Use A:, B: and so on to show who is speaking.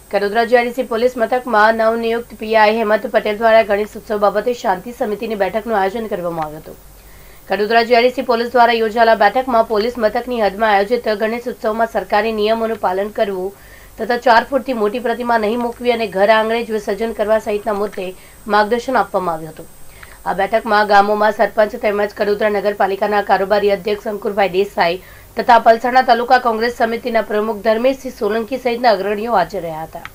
A: Kadodara GIDC police મથકમાં નવનિયુક્ત PI Hemant Patel દ્વારા ગણેશ ઉત્સવ બાબતે શાંતિ સમિતિની બેઠકનું આયોજન કરવામાં આવ્યું હતું। કડોદરા જીઆઈડીસી પોલીસ દ્વારા યોજાયેલા બેઠકમાં પોલીસ મથકની હદમાં આયોજિત ગણેશ ઉત્સવમાં સરકારી નિયમોનું પાલન કરવું તથા 4 ફૂટથી મોટી પ્રતિમા નહીં મૂકવી અને ઘર આંગણે જ વિસર્જન કરવા સહિતના મુદ્દે માર્ગદર્શન આપવામાં આવ્યું હતું। આ બેઠકમાં ગામોમાં સરપંચ તેમજ કડોદરા નગરપાલિકાના કારોબારી અધ્યક્ષ અંકુરભાઈ દેસાઈ તથા પલસાણા તાલુકા કોંગ્રેસ સમિતિના પ્રમુખ ધર્મેશસિંહ સોલંકી સહિતના અગ્રણીઓ હાજર રહ્યા હતા।